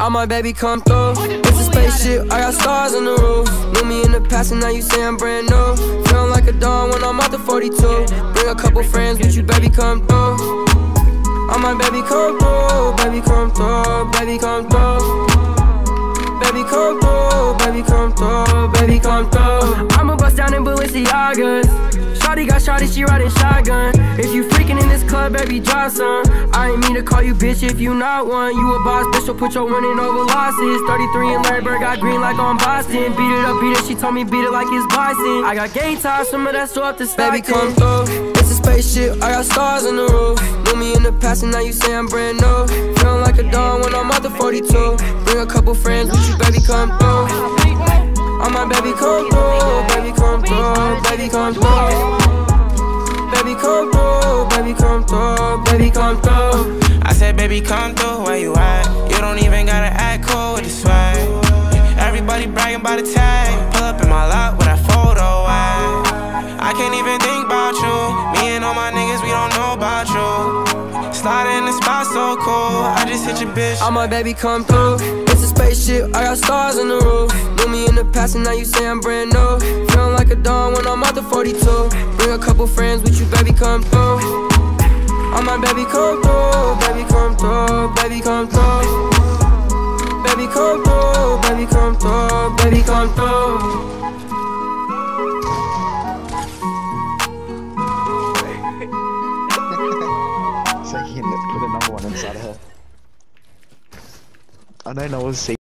All my baby come through. It's a spaceship, I got stars on the roof. Knew me in the past and now you say I'm brand new. Feeling like a dawn when I'm out the 42. Bring a couple friends with you, baby, come through. All my baby come through, baby come through, baby come through. Baby come through, baby come through, baby come through. I'ma bust down in Balenciagas. Shawty got shawty, she riding shotgun. If you freaking in this club, baby, drop some. I ain't mean to call you bitch if you not one. You a boss, bitch, so put your winning over losses. 33 in Larryburg, got green like on Boston. Beat it up, beat it, she told me beat it like it's bison. I got game time, some of that so up to Stockton. Baby, come through, it's a spaceship, I got stars on the roof. Knew me in the past and now you say I'm brand new. Feeling like a dawn when I'm out the 42. Bring a couple friends with you, baby, come through. All my baby come through, baby come through, baby come through. Baby come through, baby come through, baby come through. I said baby come through, where you at? You don't even gotta act cool with the swag. Everybody bragging about the tag. Pull up in my lot with that photo at. I can't even think about you. Me and all my niggas, we don't know about you. Sliding in the spot so cool, I just hit your bitch. All my baby come through. It's a spaceship, I got stars on the roof. Knew me in the past and now you say I'm brand new. Feeling like a dawn when I'm out the 42. Bring a couple friends with you, baby, come through. All my baby come through, baby come through, baby come through. Baby come through, baby come through, baby come through. So he put a number one inside of her. I don't know what to say.